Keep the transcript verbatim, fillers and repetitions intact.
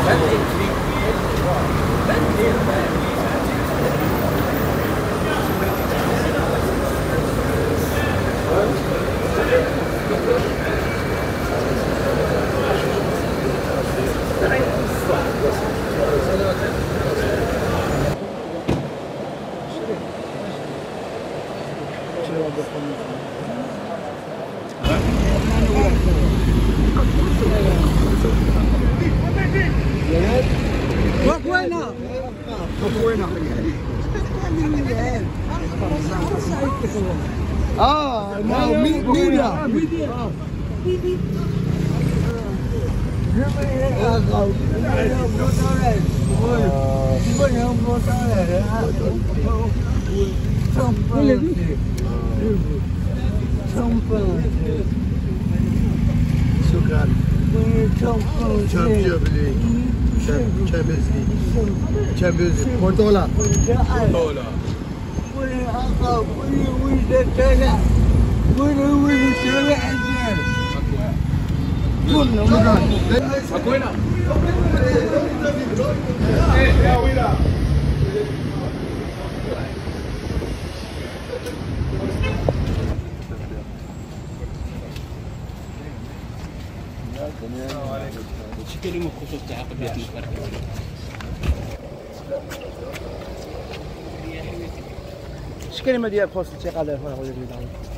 buena. Buena. Ah, no, media. Media. شكرا. Champions League. Champions League. Champions League. Portola. Portola. Acuena. Eh, ya huida. شكله مخصوص تعاقد بيت المفرق شكل ما ديال بوست تيقال هنا هو اللي